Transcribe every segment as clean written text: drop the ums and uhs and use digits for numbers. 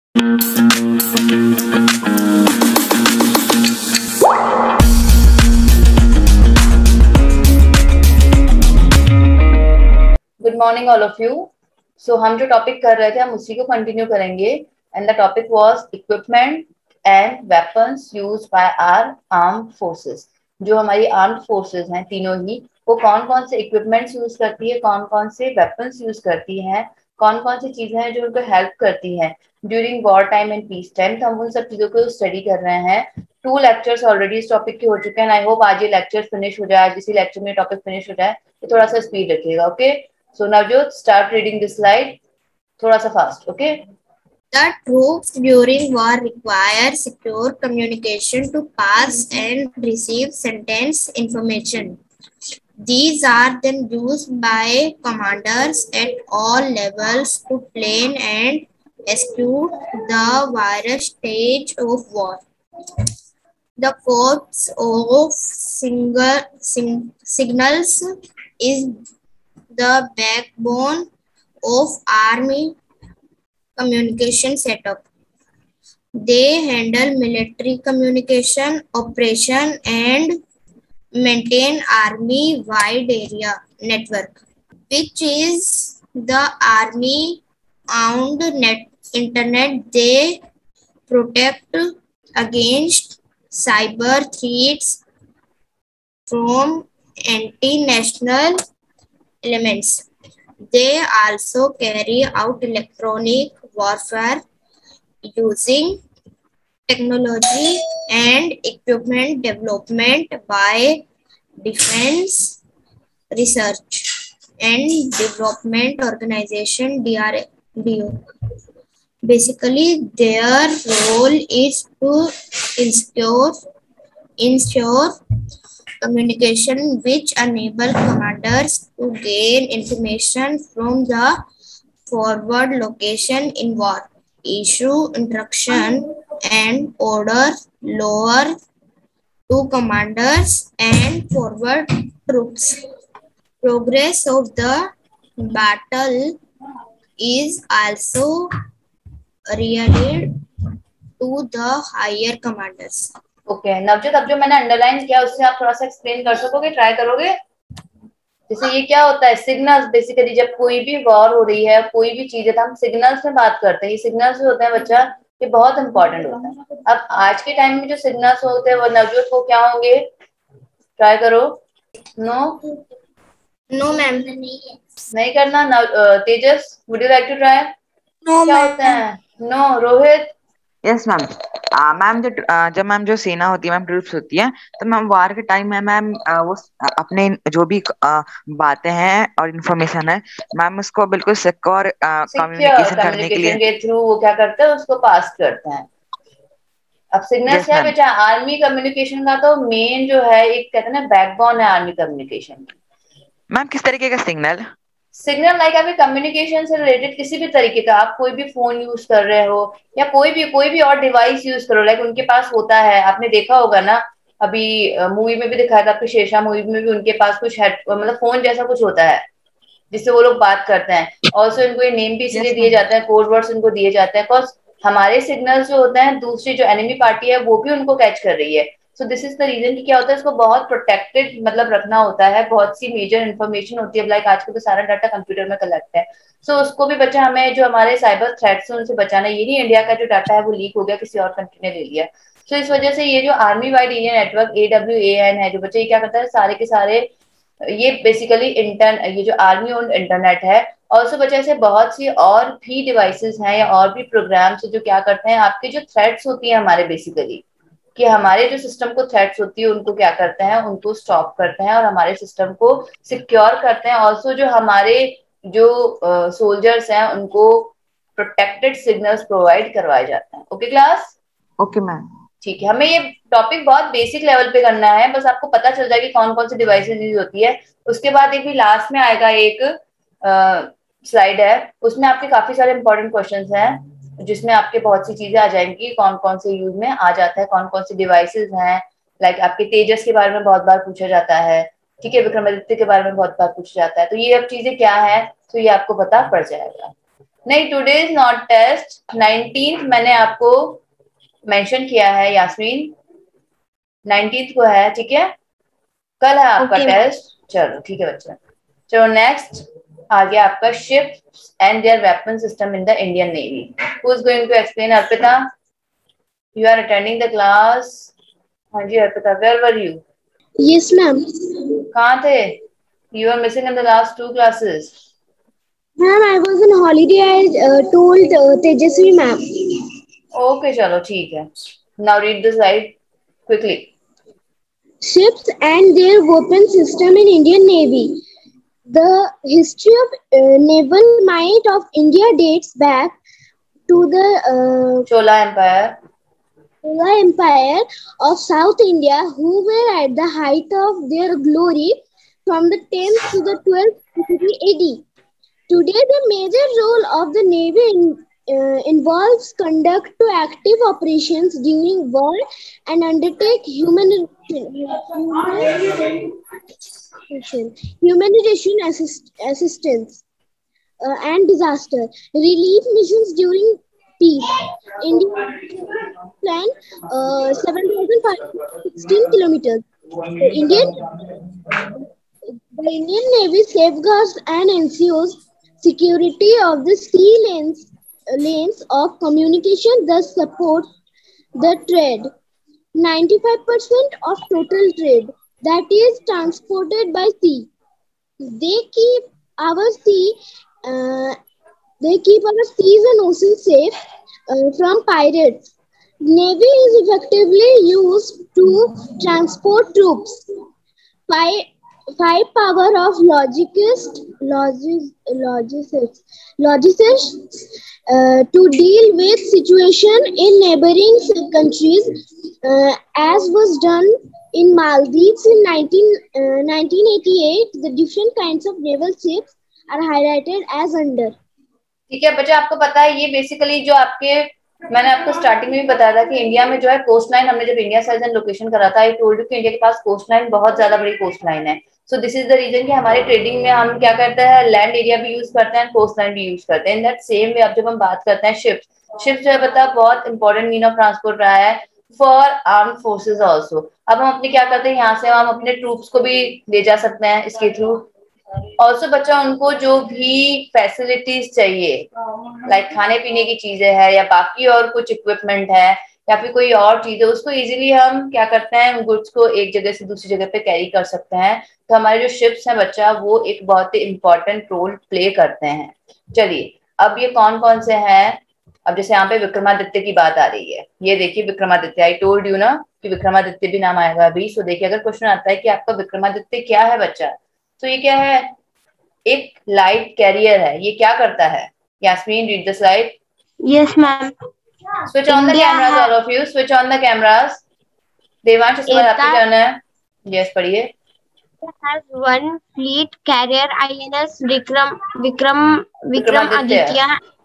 Good morning all of you. So हम जो topic कर रहे थे हम उसी को कंटिन्यू करेंगे and the topic was equipment and weapons used by our armed forces. जो हमारी आर्म्ड फोर्सेस हैं तीनों ही, वो कौन कौन से इक्विपमेंट्स यूज करती है, कौन कौन से वेपन्स यूज करती हैं, कौन कौन सी चीजें हैं जो उनको हेल्प करती हैं during war time and peace time. तो हम उन सब चीजों को स्टडी कर रहे हैं। 2 लेक्चर्स ऑलरेडी इस टॉपिक के हो चुके हैं। आई होप आज ये लेक्चर फिनिश हो जाए, आज इसी लेक्चर में टॉपिक फिनिश हो जाए। तो थोड़ा सा स्पीड रखिएगा, okay? So Navjot, start reading this slide. थोड़ा सा fast, okay? The troops during war require secure communication to pass and receive sentence information. These are then used by commanders at all levels to plan and execute the various stage of war. The corps of signals is the backbone of army communication setup. They handle military communication operation and maintain army-wide area network, which is the army-owned internet. They protect against cyber threats from anti-national elements. They also carry out electronic warfare using technology and equipment development by Defense Research and Development Organization DRDO. Basically, their role is to ensure communication which enable commanders to gain information from the forward location in war, issue instruction and order lower to commanders and forward troops. Progress of the battle is also relayed to the higher commanders. Okay Navjot, अब जो मैंने underline किया उससे आप थोड़ा सा explain कर सकोगे, ट्राई करोगे? जैसे ये क्या होता है, सिग्नल्स। बेसिकली जब कोई भी वॉर हो रही है, कोई भी चीज है, तो हम सिग्नल्स में बात करते हैं। ये सिग्नल्स जो होते हैं बच्चा, ये बहुत इंपॉर्टेंट होता है। अब आज के टाइम में जो सिग्नल्स होते हैं वो नवजोत को क्या होंगे, ट्राई करो। नो मैम, नहीं करना। Tejas, would you like to try? No क्या होते हैं? No. Rohit? Yes ma'am. Ma'am जब मैम जो सेना होती है मैम, ट्रूप्स होती है, तो मैम वार के टाइम में मैम वो अपने जो भी बातें हैं और इन्फॉर्मेशन है मैम उसको बिल्कुल सिक्योर कम्युनिकेशन करने के लिए के थ्रू वो क्या करते हैं, उसको पास करते हैं। अब सिग्नल्स क्या है बेटा, आर्मी कम्युनिकेशन का तो मेन जो है, एक कहते हैं ना बैकबोन है आर्मी कम्युनिकेशन की। मैम किस तरीके का सिग्नल? सिग्नल लाइक आपके कम्युनिकेशन से रिलेटेड किसी भी तरीके का, आप कोई भी फोन यूज कर रहे हो या कोई भी और डिवाइस यूज करो, लाइक उनके पास होता है। आपने देखा होगा ना, अभी मूवी में भी दिखाया था, आपके शेषा मूवी में भी उनके पास कुछ हेड मतलब फोन जैसा कुछ होता है जिससे वो लोग बात करते हैं। ऑल्सो इनको ये नेम भी इसीलिए दिए जाते हैं, कोड वर्ड्स इनको दिए जाते हैं, बिकॉज हमारे सिग्नल्स जो होते हैं दूसरी जो एनिमी पार्टी है वो भी उनको कैच कर रही है। So this is the reason कि क्या होता है, इसको बहुत प्रोटेक्टेड मतलब रखना होता है। बहुत सी मेजर इन्फॉर्मेशन होती है, लाइक आजकल तो सारा डाटा कंप्यूटर में कलेक्ट है। सो उसको भी बचा, हमें जो हमारे साइबर थ्रेट्स हैं उनसे बचाना। ये नहीं इंडिया का जो डाटा है वो लीक हो गया, किसी और कंट्री ने ले लिया। सो इस वजह से ये जो army wide area network AWAN है, जो बच्चे ये क्या करता है, सारे के सारे ये बेसिकली ये जो आर्मी ओन्ड इंटरनेट है। ऑल्सो बच्चे ऐसे बहुत सी और भी डिवाइसेस हैं या और भी प्रोग्राम्स जो क्या करते हैं, आपके जो थ्रेट्स होती है हमारे बेसिकली, कि हमारे जो सिस्टम को थ्रेट्स होती है उनको क्या करते हैं, उनको स्टॉप करते हैं और हमारे सिस्टम को सिक्योर करते हैं। ऑल्सो जो हमारे जो सोल्जर्स हैं उनको प्रोटेक्टेड सिग्नल्स प्रोवाइड करवाए जाते हैं। Okay class? Okay ma'am. ठीक है, हमें ये टॉपिक बहुत बेसिक लेवल पे करना है, बस आपको पता चल जाए कि कौन कौन सी डिवाइसेस यूज होती है। उसके बाद एक भी लास्ट में आएगा एक स्लाइड है, उसमें आपके काफी सारे इंपॉर्टेंट क्वेश्चंस हैं जिसमें आपके बहुत सी चीजें आ जाएंगी, कौन कौन से यूज में आ जाता है, कौन कौन सी डिवाइसेस हैं। लाइक आपके तेजस के बारे में बहुत बार पूछा जाता है, ठीक है, विक्रमादित्य के बारे में बहुत बार पूछा जाता है। तो ये अब चीजें क्या है, तो ये आपको पता पड़ जाएगा। नहीं, today is not test, 19th मैंने आपको मेंशन किया है यास्मीन, 19th को है, ठीक है, कल है आपका टेस्ट। चलो ठीक है बच्चा। चलो नेक्स्ट आ गया आपका ships and their weapon system in the Indian navy. Who is going to explain? Arpita, you are attending the class. हाँ जी Arpita, where were you? Yes, ma'am. कहाँ थे? You are missing in the last 2 classes. Ma'am, I was on holiday. I told Tejasvi ma'am. Okay चलो ठीक है। Now read the slide quickly. Ships and their weapon system in Indian Navy. The history of naval might of India dates back to the Chola Empire. Chola Empire of South India, who were at the height of their glory from the 10th to the 12th century AD. Today, the major role of the Navy involves conduct to active operations during war and undertake humanitarian assistance and disaster relief missions during peace. India plan 7,516 kilometers. The Indian Navy safeguards and ensures security of the sea lanes of communication, thus supports the trade. 95% of total trade that is transported by sea. They keep our sea, they keep our seas and oceans safe from pirates. Navy is effectively used to transport troops. Five power of logistics to deal with situation in neighboring countries, as was done in Maldives in 1988. The different kinds of naval ships are highlighted as under. ठीक है बच्चा, आपको पता है ये basically जो आपके, मैंने आपको स्टार्टिंग में भी बताया था कि इंडिया में जो है कोस्ट लाइन, हमने जब इंडिया साइज एंड लोकेशन करा था, आई टोल्ड यू कि इंडिया के पास कोस्ट लाइन बहुत ज्यादा बड़ी कोस्ट लाइन है। So this is the reason कि हमारे ट्रेडिंग में हम क्या करते हैं, लैंड एरिया भी यूज करते हैं, कोस्ट लाइन भी यूज करते हैं। इन दैट सेम वे अब जब हम बात करते हैं शिप्स जो है बता बहुत इंपॉर्टेंट मीन ऑफ ट्रांसपोर्ट रहा है फॉर आर्म फोर्सेज ऑल्सो। अब हम अपने क्या करते हैं, यहाँ से हम अपने ट्रूप्स को भी ले जा सकते हैं इसके थ्रू। ऑल्सो बच्चा उनको जो भी फैसिलिटीज चाहिए, लाइक खाने पीने की चीजें है या बाकी और कुछ इक्विपमेंट है या फिर कोई और चीज है, उसको इजीली हम क्या करते हैं, गुड्स को एक जगह से दूसरी जगह पे कैरी कर सकते हैं। तो हमारे जो शिप्स हैं बच्चा, वो एक बहुत ही इंपॉर्टेंट रोल प्ले करते हैं। चलिए अब ये कौन कौन से हैं। अब जैसे यहाँ पे विक्रमादित्य की बात आ रही है, ये देखिए विक्रमादित्य, आई टोल्ड यू ना कि विक्रमादित्य भी नाम आएगा अभी। सो देखिए अगर क्वेश्चन आता है कि आपका विक्रमादित्य क्या है बच्चा, तो ये क्या है, एक लाइट कैरियर है। ये क्या करता है? Yasmeen read the slide. Yes, ma'am. Switch on the cameras, all of you. Switch on the cameras. Devansh इसके बाद आपकी टर्न है। यस पढ़िए। Has one fleet carrier INS Vikram Aditya.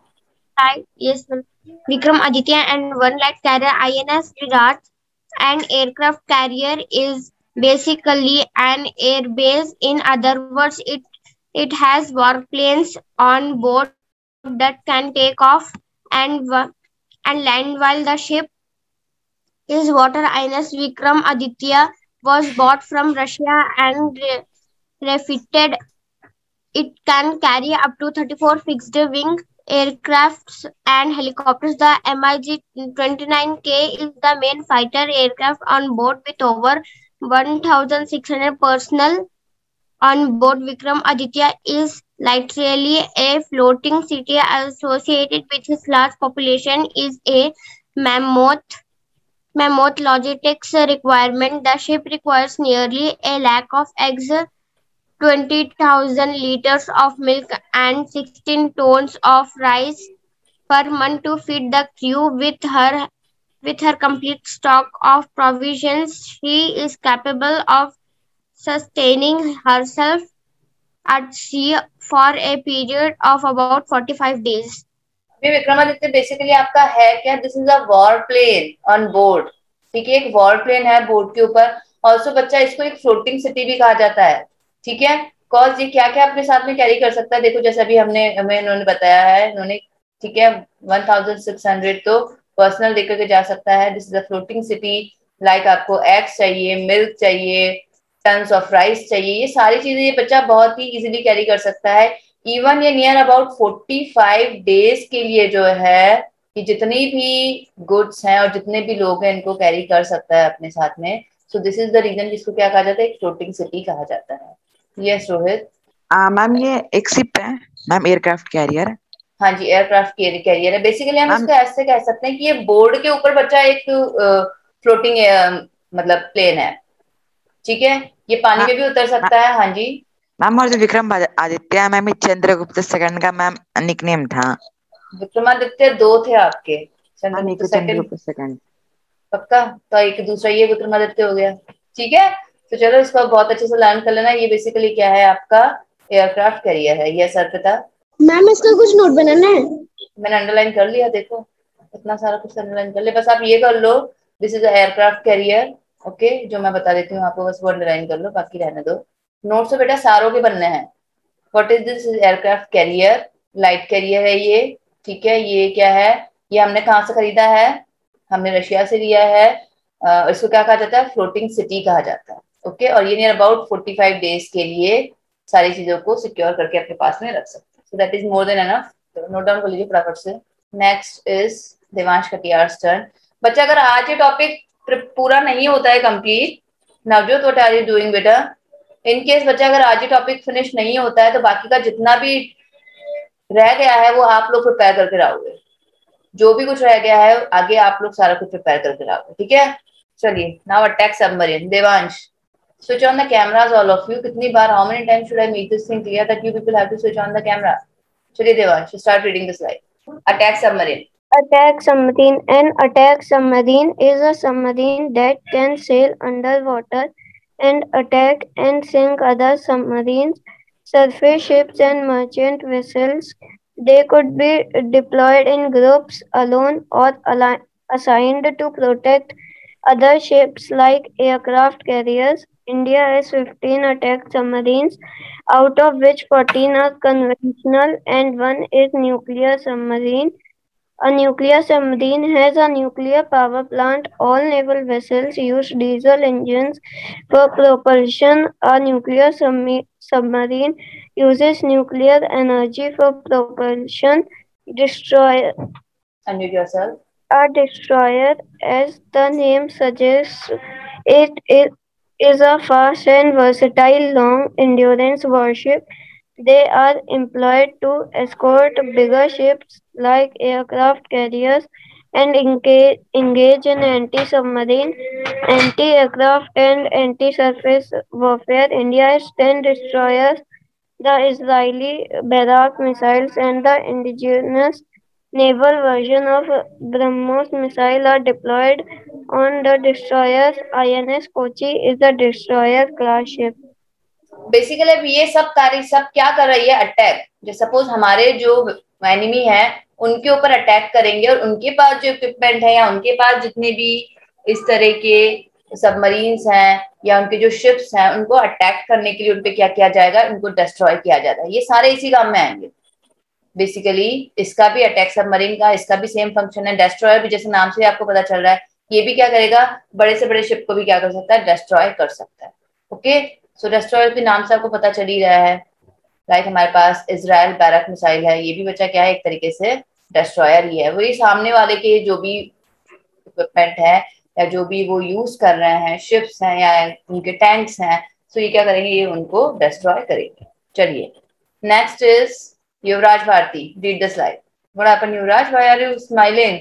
Yes, ma'am. Vikram Aditya and one light carrier INS Virat. An aircraft carrier is basically an air base. In other words, it has warplanes on board that can take off and land, while the ship is water. INS Vikram Aditya was bought from Russia and refitted. It can carry up to 34 fixed wing aircrafts and helicopters. The MiG-29K is the main fighter aircraft on board with over 1,600 personnel on board. Vikram Aditya is literally a floating city associated with its large population. Is a mammoth logistics requirement. The ship requires nearly a lakh of eggs, 20,000 liters of milk and 16 tons of rice per month to feed the crew. With her complete stock of provisions, she is capable of sustaining herself at sea for a period of about 45 days. Vikramaditya basically आपका है क्या, this is a war plane on board. ठीक है, एक war plane है board के ऊपर। Also बच्चा इसको एक फ्लोटिंग सिटी भी कहा जाता है। ठीक है, कॉज ये क्या क्या अपने साथ में कैरी कर सकता है। देखो जैसे अभी हमें इन्होंने बताया है, इन्होंने ठीक है, 1600 तो पर्सनल लेकर के जा सकता है। This is a floating city. Like आपको एग्स चाहिए, मिल्क चाहिए, टन्स ऑफ राइस चाहिए, ये सारी चीजें ये बच्चा बहुत ही इजीली कैरी कर सकता है। इवन ये नियर अबाउट 45 डेज के लिए जो है कि जितनी भी गुड्स हैं और जितने भी लोग हैं इनको कैरी कर सकता है अपने साथ में। So this is the reason जिसको क्या कहा जाता है, एक फ्लोटिंग सिटी कहा जाता है। यस रोहित। मैम ये एक शिप है मैम, एयरक्राफ्ट कैरियर। हाँ जी, एयरक्राफ्ट कैरियर है। बेसिकली हम मैम इसको ऐसे कह सकते हैं कि ये बोर्ड के ऊपर बच्चा एक फ्लोटिंग मतलब प्लेन है। ठीक है, ये पानी हाँ में भी उतर सकता है। हाँ जी। मैम, और जो विक्रम आदित्य है मैम, ये चंद्रगुप्त सेकंड का मैम निकनेम था। विक्रमादित्य दो थे आपके, मैम एक चंद्रगुप्त तो सेकंड। चंद्रगुप्त सेकंड। पक्का? तो एक दूसरा ये विक्रमादित्य हो गया। ठीक है, तो चलो इसको बहुत अच्छे से लर्न कर लेना। ये बेसिकली क्या है, आपका एयरक्राफ्ट कैरियर है। यस अर्पिता। मैम इसका कुछ नोट बनाना है? मैंने अंडरलाइन कर लिया, देखो इतना सारा कुछ अंडरलाइन कर लिया। बस आप ये कर लो, this is aircraft carrier. Okay, जो मैं बता देती हूँ आपको बस वो अंडरलाइन कर लो, बाकी रहने दो। नोट्स तो बेटा सारों के बनने हैं। What is this aircraft carrier? Light carrier है ये। ठीक है, ये क्या है, ये हमने कहाँ से खरीदा है, हमने रशिया से लिया है। इसको क्या कहा जाता है, फ्लोटिंग सिटी कहा जाता है। ओके, और ये नियर अबाउट 45 डेज के लिए सारी चीजों को सिक्योर करके अपने पास में रख सकते हैं। So that is more than enough. Note down कर लीजिए फटाफट से। Next is Devansh Katiyar turn. बच्चा अगर आज ये टॉपिक पूरा नहीं होता है complete, Navjot what are you doing बेटा? इन केस बच्चा अगर आज ही टॉपिक फिनिश नहीं होता है तो बाकी का जितना भी रह गया है वो आप लोग प्रिपेयर करके लाओगे। जो भी कुछ रह गया है आगे आप लोग सारा कुछ प्रिपेयर करके लाओगे। ठीक है, चलिए now attack submarine. Devansh, switch on the cameras all of you। कितनी बार, how many times should I make this thing clear that you people have to switch on the camera? चलिए Devansh, start reading the slide. Attack submarine. Attack submarine. An attack submarine is a submarine that can sail underwater and attack and sink other submarines, surface ships, and merchant vessels. They could be deployed in groups, alone, or assigned to protect other ships like aircraft carriers. India has 15 attack submarines, out of which 14 are conventional and one is nuclear submarine. A nuclear submarine has a nuclear power plant. All naval vessels use diesel engines for propulsion. A nuclear submarine uses nuclear energy for propulsion. Destroyer. Unmute yourself. A destroyer, as the name suggests, it is a fast and versatile long endurance warship. They are employed to escort bigger ships like aircraft carriers and engage in anti-submarine, anti-aircraft, and anti-surface warfare. India has 10 destroyers. The Israeli Barak missiles and the indigenous naval version of BrahMos missile are deployed on the destroyers. INS Kochi is a destroyer class ship. Basically अब ये सब कार्य सब क्या कर रही है, attack. जो सपोज हमारे जो एनिमी है उनके ऊपर अटैक करेंगे और उनके पास जो इक्विपमेंट है या उनके पास जितने भी इस तरह के सबमरीन्स हैं या उनके जो शिप्स हैं उनको अटैक करने के लिए उनपे क्या किया जाएगा, उनको डिस्ट्रॉय किया जाता है। ये सारे इसी काम में आएंगे। बेसिकली इसका भी अटैक सबमरीन का इसका भी सेम फंक्शन है। डिस्ट्रॉयर भी जैसे नाम से आपको पता चल रहा है, ये भी क्या करेगा, बड़े से बड़े शिप को भी क्या कर सकता है, डिस्ट्रॉय कर सकता है। ओके, सो डिस्ट्रॉयर के नाम से आपको पता चल ही रहा है। लाइक हमारे पास इजराइल बैरक मिसाइल है, ये भी बच्चा क्या है, एक तरीके से डिस्ट्रॉयर ही है। वही सामने वाले के जो भी इक्विपमेंट है या जो भी वो यूज कर रहे हैं, शिप्स हैं या उनके टैंक्स हैं, तो ये क्या करेंगे, ये उनको डिस्ट्रॉय करेंगे। चलिए next is Yuvraj Bharti. Read the slide. What happened Yuvraj, why are you smiling?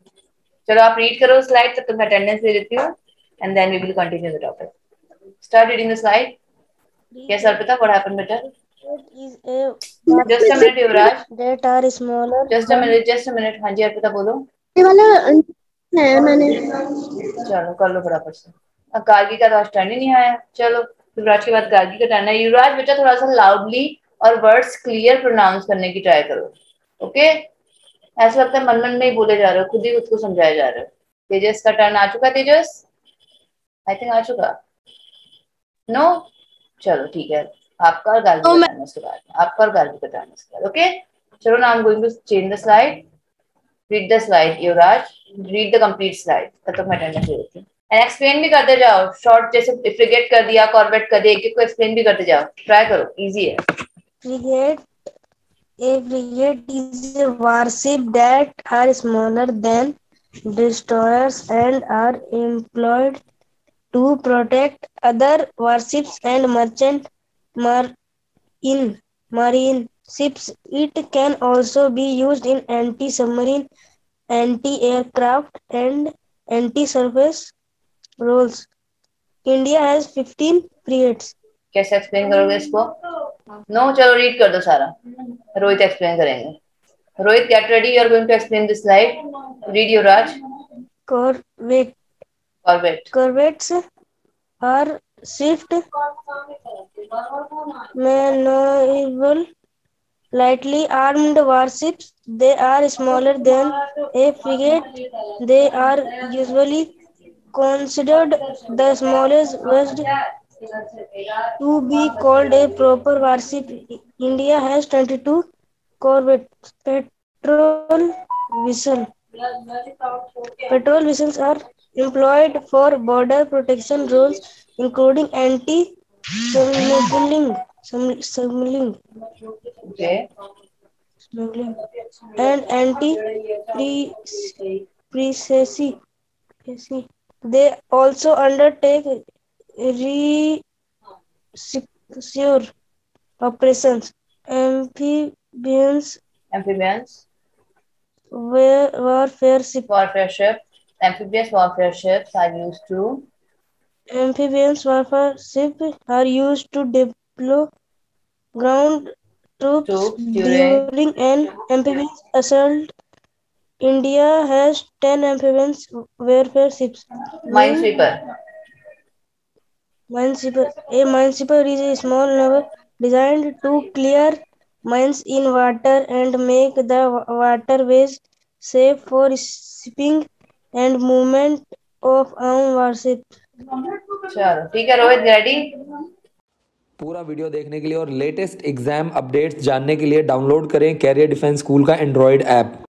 चलो आप रीड करो स्लाइड, तब तक मैं अटेंडेंस ले लेती हूँ and then we will continue the topic. Start reading the slide. Yes Arpita, what happened बेटा? Just a minute Yuvraj, That are smaller. Just a minute, just a minute. हाँ जी अर्पिता बोलो। ये वाला है मैंने। चलो कर लो फटाफट से। अब गार्गी का तो आज टर्न ही नहीं आया। चलो युवराज के बाद गार्गी का टर्न है। युवराज बेटा थोड़ा सा लाउडली और वर्ड्स क्लियर प्रोनाउंस करने की ट्राई करो। ओके, ऐसा लगता है मन मन में ही बोले जा रहे हो, खुद ही खुद को समझाए जा रहे हो। तेजस का टर्न आ चुका। तेजस आई थिंक आ चुका। नो, चलो ठीक है, आपका और गार्गी का टर्न उसके बाद, आपका और गार्गी का टर्न उसके बाद। ओके चलो now I'm going to change the slide. Read the slide, Yuvraj. Read the complete slide. तब तक मैं अटेंडेंस ले लेती हूँ. And explain भी करते जाओ. Short जैसे frigate कर दिया, corvette कर दिया, एक एक को explain भी करते जाओ. Try करो, easy है. Frigate. A frigate is a warship that are smaller than destroyers and are employed to protect other warships and marine ships. It can also be used in anti-submarine, anti-aircraft, and anti-surface roles. India has 15 frigates. कैसे explain करोगे इसको? No, चलो read कर दो सारा. Rohit explain करेंगे. Rohit, get ready. You are going to explain this slide. Read, Yuvraj. Corvette. Corvettes are swift, maneuverable, lightly armed warships. They are smaller than a frigate. They are usually considered the smallest vessel to be called a proper warship. India has 22 corvettes. Patrol vessels are employed for border protection roles, including anti-smuggling, Okay. and anti-piracy. They also undertake rescue operations. Amphibians, warfare ships. Warfare ships. Amphibious warfare ships are used to. Amphibious warfare ships are used to deploy ground troops during an amphibious assault. India has 10 amphibious warfare ships. Minesweeper. Minesweeper. A minesweeper is a small naval designed to clear mines in water and make the waterways safe for shipping and movement of armed warships. चलो ठीक है Rohit, ready? पूरा video देखने के लिए और latest exam updates जानने के लिए डाउनलोड करें कैरियर डिफेंस स्कूल का एंड्रॉयड ऐप.